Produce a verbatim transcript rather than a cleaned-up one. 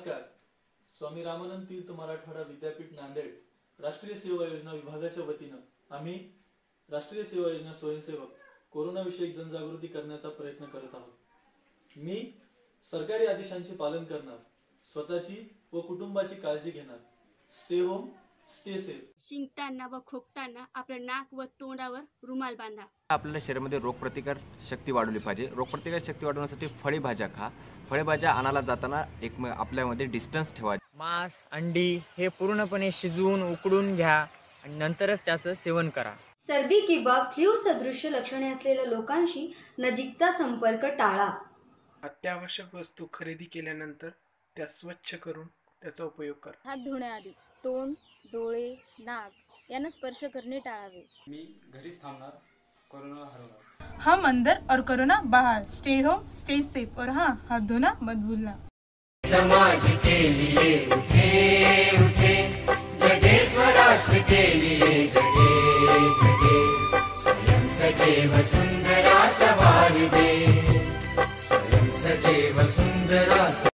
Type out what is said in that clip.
नमस्कार. स्वामी रामानंद तीर्थ मराठवाडा विद्यापीठ नांदेड राष्ट्रीय सेवा योजना विभागाच्या वतीनं आम्ही राष्ट्रीय सेवा योजना स्वयंसेवक कोरोना विषयक जनजागृती करण्याचा प्रयत्न करत आहोत. मी सरकारी आदेशांचे पालन करणार, स्वतःची व कुटुंबाची काळजी घेणार. Stay home, stay safe. शिंकताना व खोकताना आपलं नाक व तोंडावर रुमाल बांधा. आपल्या शरीरामध्ये रोगप्रतिकार शक्ती वाढवली पाहिजे. रोगप्रतिकार शक्ती वाढवण्यासाठी फळभाज्या खा. फळभाज्या आणायला जाताना एक आपल्यामध्ये डिस्टन्स ठेवा. मांस, अंडी हे पूर्णपणे शिजवून उकडून घ्या आणि नंतरच त्याचं सेवन करा. सर्दी किंवा फ्लू सदृश्य लक्षणे असलेल्या लोकांशी नजीकचा संपर्क टाळा. अत्यावश्यक वस्तू खरेदी केल्यानंतर त्या स्वच्छ करून त्याचा उपयोग करा. हात धुण्याआधी तोंड, डोळे, नाक यांना स्पर्श करणे टाळावे. मी घरीच थांबणार, कोरोना हरवणार. हम अंदर और कोरोना बाहर. स्टे होम, स्टे सेफ और हाँ, हाथ धोना मत भूलना. समाज के लिए उठे उठे, जगे स्वराष्ट्र के लिए जगे जगे. स्वयं सजेव सुंदरा सवार दे, स्वयं सजेव सुंदरा